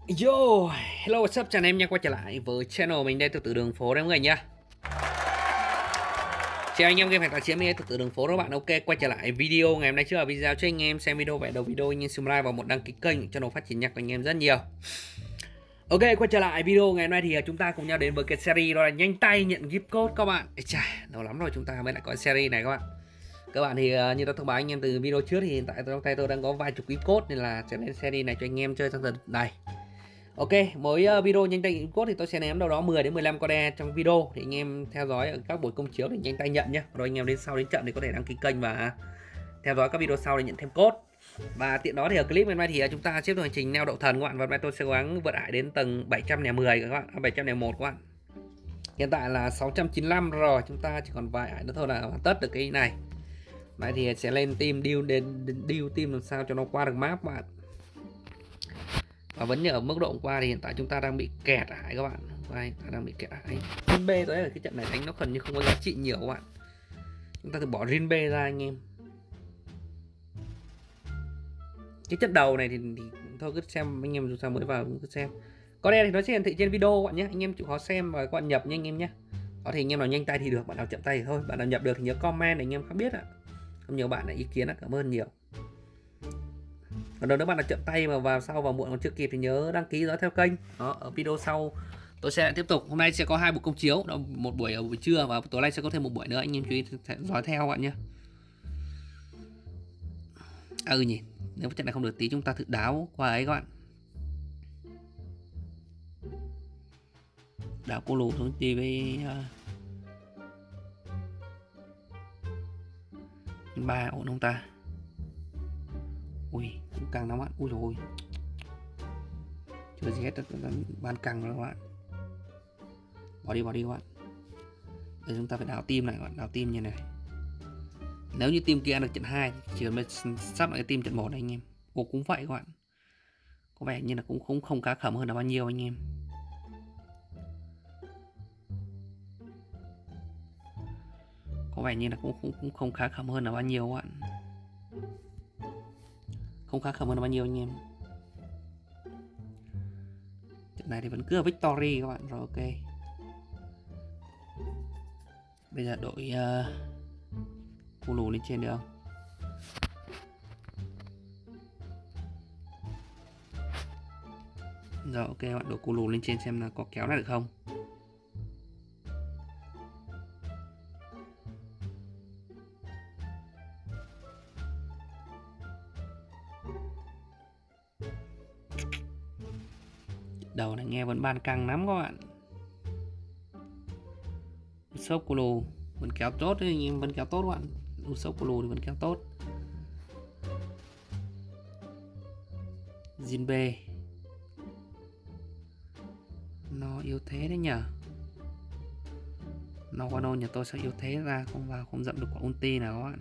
Yo, hello what's up chào anh em nha, quay trở lại với channel mình đây, tự tử đường phố đấy mọi người nhá. Chào anh em game tài chiến mình đây, tự tử đường phố đó bạn. Ok, quay trở lại video ngày hôm nay. Trước là video cho anh em xem video, vẽ đầu video anh em subscribe và một đăng ký kênh cho nó phát triển nhạc của anh em rất nhiều. Ok, quay trở lại video ngày hôm nay thì chúng ta cùng nhau đến với cái series đó là nhanh tay nhận gift code các bạn. Ê chà, lâu lắm rồi chúng ta mới lại có series này các bạn. Các bạn thì như tôi thông báo anh em từ video trước thì hiện tại trong tay tôi đang có vài chục gift code nên là sẽ lên series này cho anh em chơi trong đợt này. Ok, mỗi video nhanh tay nhận code thì tôi sẽ ném đâu đó 10 đến 15 con đe trong video thì anh em theo dõi ở các buổi công chiếu để nhanh tay nhận nhé. Rồi anh em đến sau đến trận thì có thể đăng ký kênh và theo dõi các video sau để nhận thêm code. Và tiện đó thì ở clip ngày hôm nay thì chúng ta tiếp tục hành trình neo đậu thần các bạn, và hôm nay tôi sẽ cố gắng vượt ải đến tầng 710 các bạn, 701 các bạn. Hiện tại là 695 rồi, chúng ta chỉ còn vài ải nữa thôi là hoàn tất được cái này. Này thì sẽ lên team deal team làm sao cho nó qua được map các bạn. Và vấn đề ở mức độ qua thì hiện tại chúng ta đang bị kẹt ải các bạn. Đây, ta đang bị kẹt ải. Rin B tới là cái trận này đánh nó gần như không có giá trị nhiều các bạn. Chúng ta thử bỏ Rin B ra anh em. Cái trận đầu này thì thôi cứ xem anh em, dù sao mới vào cứ xem. Có đen thì nó sẽ hiển thị trên video các bạn nhé. Anh em chịu khó xem và các bạn nhập nha anh em nhé. Đó thì anh em nào nhanh tay thì được, bạn nào chậm tay thì thôi. Bạn nào nhập được thì nhớ comment để anh em khác biết ạ. Không nhiều bạn là ý kiến, cảm ơn nhiều. Còn nếu bạn nào chậm tay mà vào sau vào muộn còn chưa kịp thì nhớ đăng ký dõi theo kênh. Đó, ở video sau tôi sẽ tiếp tục. Hôm nay sẽ có 2 buổi công chiếu, đó, một buổi ở buổi trưa và tối nay sẽ có thêm một buổi nữa, anh em chú ý dõi theo các bạn nhé. Nhỉ, nếu trận này không được tí chúng ta thử đáo qua ấy các bạn. Đảo cô lù xuống TV ba ổn không ta? Ui, cũng căng lắm bạn. Ui rồi, chưa gì hết, ban căng rồi các bạn. Bỏ đi các bạn. Bây giờ chúng ta phải đảo team này các bạn, đảo team như này. Nếu như team kia ăn được trận 2 thì chỉ cần sắp lại cái team trận 1 này anh em. Cũng vậy các bạn. Có vẻ như là cũng không khá khẩm hơn là bao nhiêu anh em. Có vẻ như là cũng không khá khẩm hơn là bao nhiêu các bạn. Không khá khẩm hơn là bao nhiêu anh em. Trận này thì vẫn cứ là victory các bạn. Rồi ok. Bây giờ đội cô lù lên trên được không? Rồi ok bạn, đội cô lù lên trên xem là có kéo này được không. Đầu này nghe vẫn ban căng lắm các bạn. Shop cô lù vẫn kéo tốt đấy anh em, vẫn kéo tốt các bạn. Shop cô lù thì vẫn kéo tốt. Jinbe nó yếu thế đấy nhở. Nó qua đâu nhà tôi sẽ yếu thế ra, không vào không dậm được quả ulti nào các bạn.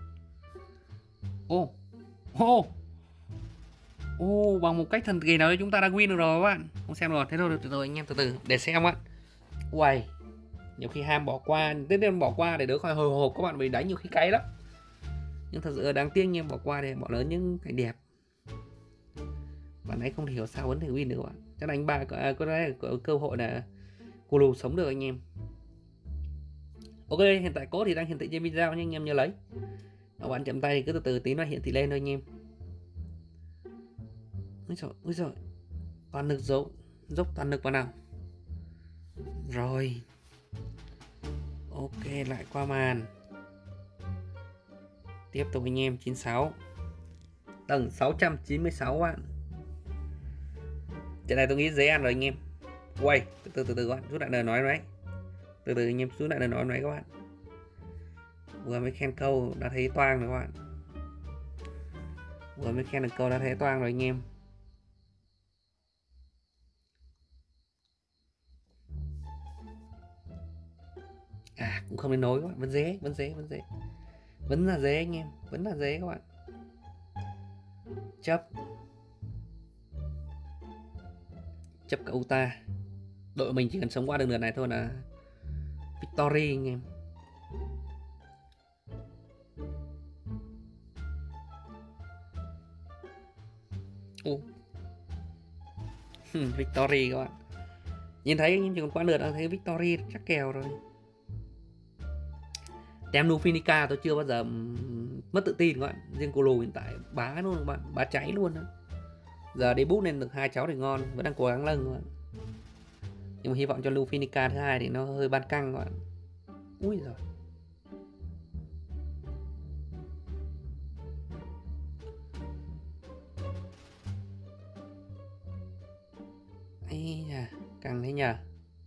Bằng một cách thần kỳ nào đấy chúng ta đã win được rồi các bạn. Không xem rồi, thế thôi, từ từ anh em, từ từ để xem các bạn. Uầy, nhiều khi ham bỏ qua, tất nhiên bỏ qua để đỡ khỏi hồi hộp các bạn, vì đánh nhiều khi cay lắm. Nhưng thật sự đáng tiếc anh em, bỏ qua để bỏ lỡ những cảnh đẹp. Bạn ấy không hiểu sao vẫn thể win được các bạn. Chắc đánh 3 có cơ hội là cô lù sống được anh em. Ok, hiện tại code thì đang hiển thị trên video nhưng anh em nhớ lấy. Bạn chậm tay thì cứ từ từ tí nó hiển thị lên thôi anh em. Ôi trời, toàn lực dốc toàn lực vào nào. Rồi. Ok, lại qua màn. Tiếp tục anh em, 96. Tầng 696 bạn. Trận này tôi nghĩ dễ ăn rồi anh em. Quay, từ từ các bạn, rút lại lời nói đấy. Từ từ anh em, rút lại lời nói đấy các bạn. Vừa mới khen câu đã thấy toang rồi các bạn. Vừa mới khen được câu đã thấy toang rồi anh em. Cũng không đến nối các bạn, vẫn dễ. Vẫn là dễ anh em, vẫn là dễ các bạn. Chấp cả Uta. Đội mình chỉ cần sống qua được lượt này thôi là victory anh em. Victory các bạn. Nhìn thấy nhưng chỉ còn qua lượt đã thấy Victory chắc kèo rồi. Tem Nufinica tôi chưa bao giờ mất tự tin các bạn. Riêng Colo hiện tại bá luôn các bạn, bá cháy luôn đó. Giờ debut nên được 2 cháu thì ngon, vẫn đang cố gắng lưng các bạn. Nhưng mà hy vọng cho Nufinica thứ hai thì nó hơi ban căng các bạn. Ui giời. Ây da, căng thế nhờ.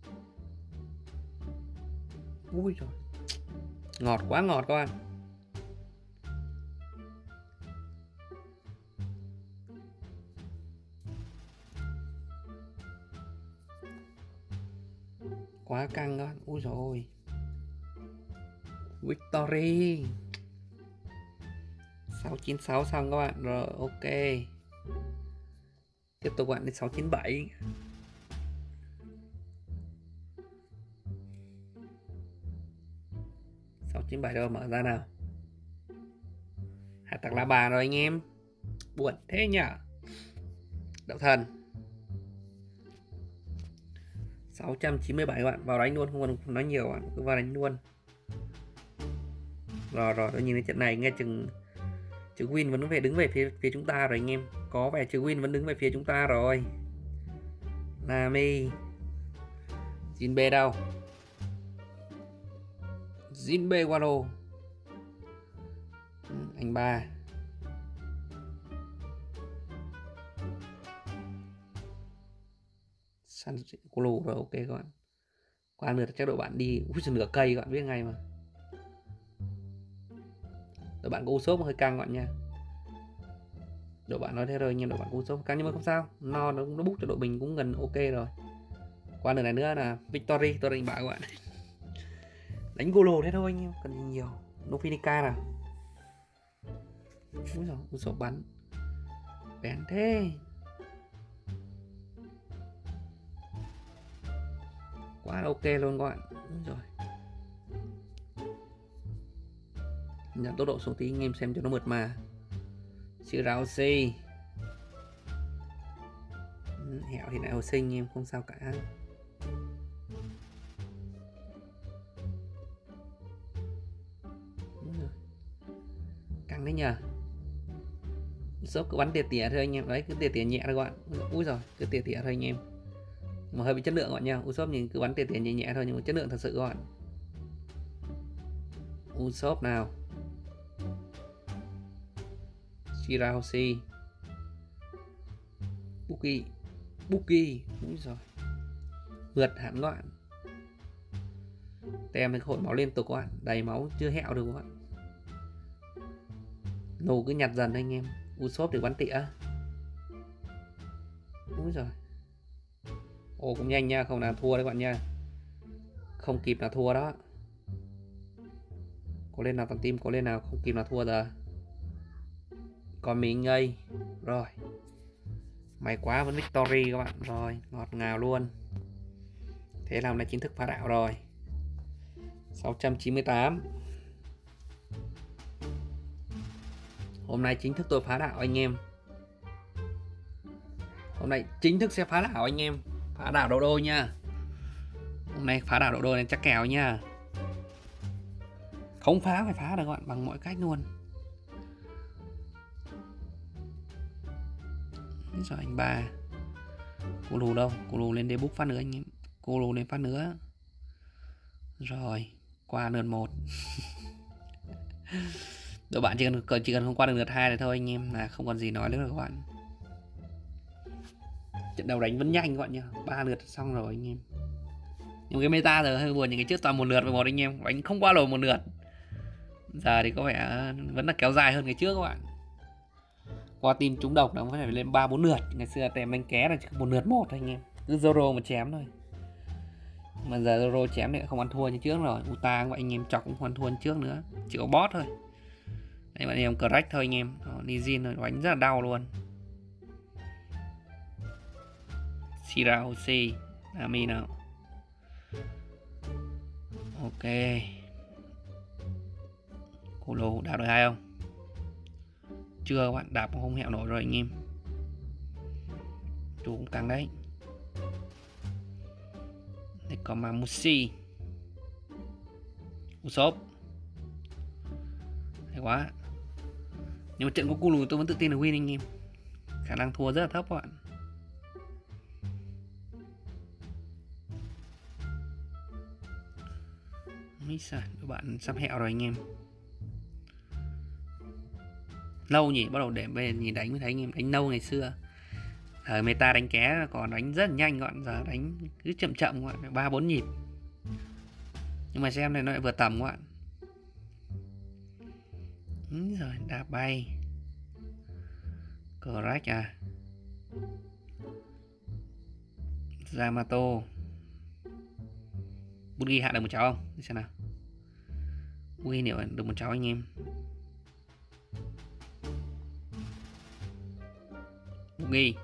Ui rồi, ngọt quá ngọt các bạn. Quá căng các bạn. Ui rồi, Victory 696 xong các bạn. Rồi ok, tiếp tục bạn đến 697. 697 đâu mở ra nào. Hạt tạc la bàn rồi anh em. Buồn thế nhỉ. Đậu thần 697 các bạn. Vào đánh luôn, không còn nói nhiều bạn, cứ vào đánh luôn. Rồi tôi nhìn thấy trận này nghe chừng Win vẫn đứng về phía chúng ta rồi anh em. Có vẻ chữ Win vẫn đứng về phía chúng ta rồi. Nami Jinbe đâu? Jinbe Wano. Anh ba. San Colo rồi ok các bạn. Qua lượt chắc đội bạn đi. Ui nửa cây các bạn biết ngay mà. Đội bạn có Usopp hơi căng các bạn nha. Đội bạn nói thế rồi nhưng đội bạn cũng Usopp căng nhưng mà không sao. Nó bút cho đội mình cũng gần ok rồi. Qua lượt này nữa là Victory, tôi đánh bại các bạn. Đánh Golo thế thôi anh em, cần gì nhiều. Nufinica nào. Úi giời, Usopp bắn bén thế. Quá ok luôn các bạn. Rồi giảm tốc độ xuống tí anh em xem cho nó mượt mà. Shiraushi hẹo thì lại hồi sinh em không sao cả. Căng đấy nhờ. Usopp cứ bắn tỉa thôi anh em. Đấy cứ tỉa nhẹ thôi các bạn. Úi rồi cứ tỉa thôi anh em. Mà hơi bị chất lượng các bạn nha. Usopp nhìn cứ bắn tỉa nhẹ thôi nhưng mà chất lượng thật sự các bạn. Usopp nào. Shiraushi Buki. Úi giời. Vượt hẳn các bạn. Tem cái khổi máu liên tục các bạn. Đầy máu chưa hẹo được các bạn. Nổ cứ nhặt dần anh em. Usopp được bắn tỉa. Úi giời. Ồ cũng nhanh nha, không nào thua đấy các bạn nha. Không kịp là thua đó. Có lên nào toàn team, có lên nào không kịp là thua giờ. Còn mình ngây. Rồi. May quá vẫn Victory các bạn. Rồi, ngọt ngào luôn. Thế làm là chính thức phá đạo rồi. 698. Hôm nay chính thức tôi phá đạo anh em. Hôm nay chính thức sẽ phá đạo anh em. Phá đạo độ đôi nha. Hôm nay phá đạo độ đôi này chắc kèo nha. Không phá phải phá được các bạn bằng mọi cách luôn. Rồi anh ba. Colo đâu? Colo lên debut phát nữa anh em. Colo lên phát nữa. Rồi, qua lượt 1. Đội bạn chỉ cần không qua được lượt 2 này thôi anh em là không còn gì nói nữa rồi các bạn. Trận đầu đánh vẫn nhanh các bạn nha. 3 lượt xong rồi anh em. Nhưng cái meta giờ hơi buồn, những cái trước toàn một lượt với một anh em, đánh không qua nổi một lượt. Giờ thì có vẻ vẫn là kéo dài hơn cái trước các bạn. Qua team trúng độc nó phải lên 3-4 lượt. Ngày xưa tèm đánh ké là chỉ một lượt một thôi anh em. Cứ Zoro mà chém thôi. Mà giờ Zoro chém thì không ăn thua như trước rồi. Uta các anh em chọc cũng không ăn thua như trước nữa. Chỉ có boss thôi. Đấy bạn em correct thôi anh em. Nijin rồi đánh rất là đau luôn. Shiraushi Nami nào. Ok. Colo đạp được hay không? Chưa các bạn, đạp không hẹo nổi rồi anh em. Chú cũng căng đấy. Đây có Mamushi, Usopp. Hay quá. Nhưng mà trận của Kulu tôi vẫn tự tin là win anh em. Khả năng thua rất là thấp các bạn. Mấy sản các bạn sắp hẹo rồi anh em. Lâu nhỉ, bắt đầu để về nhìn đánh mới thấy anh em, đánh lâu ngày xưa. Thời meta đánh ké còn đánh rất là nhanh các bạn, giờ đánh cứ chậm chậm các bạn, 3-4 nhịp. Nhưng mà xem này nó lại vừa tầm các bạn. Rồi đá bay. Correct à. Yamato. Bugi hạ được một cháu không? Đi xem nào. Bugi liệu được một cháu anh em. Bugi.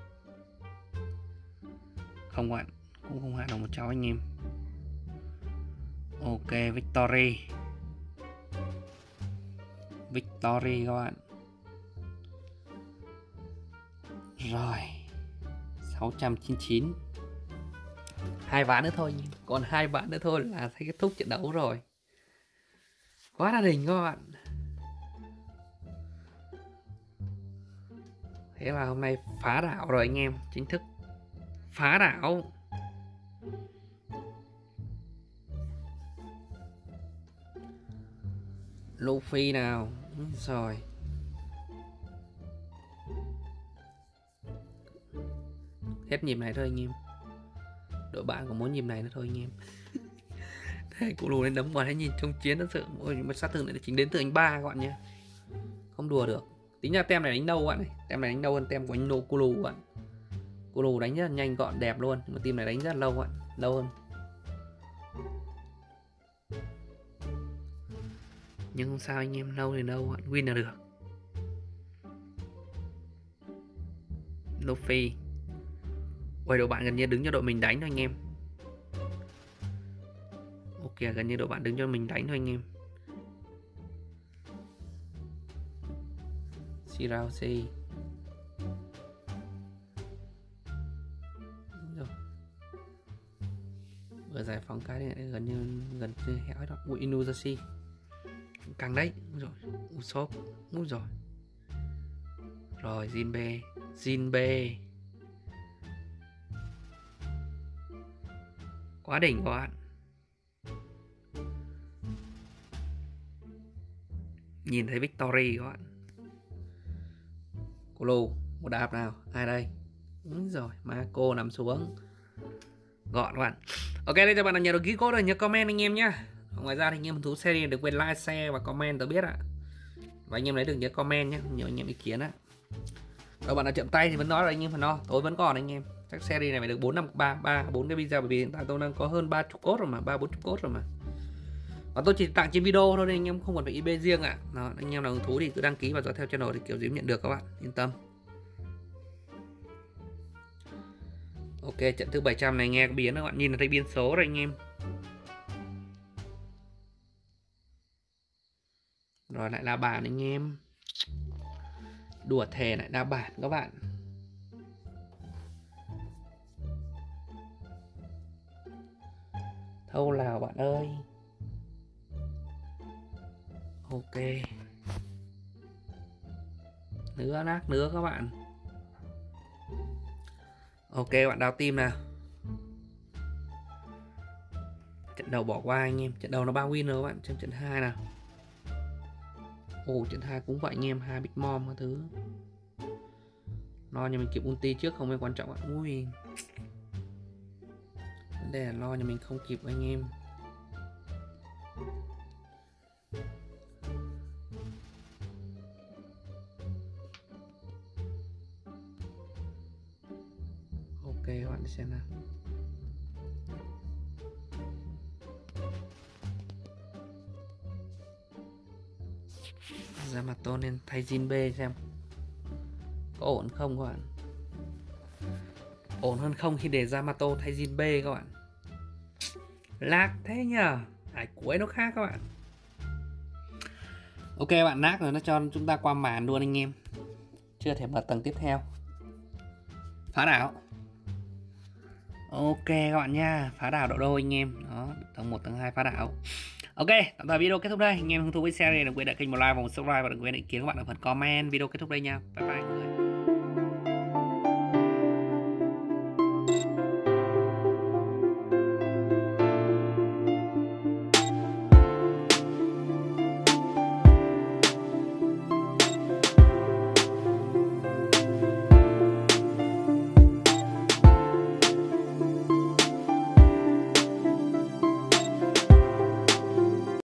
Không bạn, cũng không hạ được một cháu anh em. Ok, Victory. Victory các bạn. Rồi 699. 2 ván nữa thôi, còn 2 ván nữa thôi là sẽ kết thúc trận đấu rồi. Quá là đỉnh các bạn. Thế là hôm nay phá đảo rồi anh em, chính thức phá đảo. Luffy nào. Rồi. Hết nhịp này thôi anh em. Đội bạn có muốn nhịp này nữa thôi anh em. Thế cụ lù lên đấm vào, thấy nhìn trong chiến nó sợ. Ôi mà sát thương này chính đến từ anh ba các bạn nhé. Không đùa được. Tính ra tem này đánh đâu các bạn này. Tem này đánh đâu hơn tem của anh Nô Culu các bạn. Culu đánh rất là nhanh gọn đẹp luôn. Nhưng mà team này đánh rất là lâu các bạn. Lâu hơn. Nhưng không sao anh em, lâu thì lâu bạn, win là được. Luffy. Ôi đội bạn gần như đứng cho đội mình đánh thôi anh em. Ok, gần như đội bạn đứng cho mình đánh thôi anh em. Shiraushi. Vừa giải phóng cái này gần như hẻo đó. Ui, Inuzashi. Càng đấy. Rồi, Usopp. Úi rồi. Rồi, Jinbe. Jinbe. Quá đỉnh các bạn. Nhìn thấy Victory các bạn. Colo, một đạp nào. Ai đây? Úi rồi, Marco nằm xuống. Gọn các bạn. Ok, đây cho bạn nào nhớ được ký code rồi nhớ comment anh em nhá. Ngoài ra thì anh em thú series đừng quên like, share và comment tôi biết ạ. Và anh em lấy đừng nhớ comment nhé, nhiều anh em ý kiến á. Các bạn nào chậm tay thì vẫn nói rồi anh em phần no, tối vẫn còn anh em. Chắc series này phải được 4 cái video, bởi vì hiện tại tôi đang có hơn 30 code rồi mà, 30-40 code rồi mà. Và tôi chỉ tặng trên video thôi nên anh em không cần phải IB riêng ạ. Đó, anh em nào hứng thú thì cứ đăng ký và dõi theo channel thì kiểu gì cũng nhận được các bạn, yên tâm. Ok, trận thứ 700 này nghe có biến các bạn, nhìn là thấy biến số rồi anh em. Rồi lại là bản anh em. Đùa thề lại là bản các bạn. Thâu Lào bạn ơi. Ok. Nữa nát nữa các bạn. Ok bạn đào tim nào. Trận đầu bỏ qua anh em. Trận đầu nó 3 win rồi các bạn. Trong trận 2 nào. Ồ trận 2 cũng vậy anh em. 2 Big Mom các thứ. Lo nhà mình kịp ulti trước không quan trọng ạ. Ui. Vấn đề là lo nhà mình không kịp anh em. Ok các bạn xem nào. Yamato nên thay Jinbe xem có ổn không các bạn. Ổn hơn không khi để Yamato thay Jinbe các bạn. Lag thế nhờ. Hải cuối nó khác các bạn. Ok bạn, nát rồi, nó cho chúng ta qua màn luôn anh em. Chưa thể bật tầng tiếp theo. Phá đảo. Ok các bạn nha, phá đảo độ đôi anh em. Đó, tầng 1 tầng 2 phá đảo. Ok, tạm thời video kết thúc đây. Anh em hứng thú với series này đừng quên để kênh một like và một subscribe, và đừng quên ý kiến các bạn ở phần comment. Video kết thúc đây nha. Bye bye người.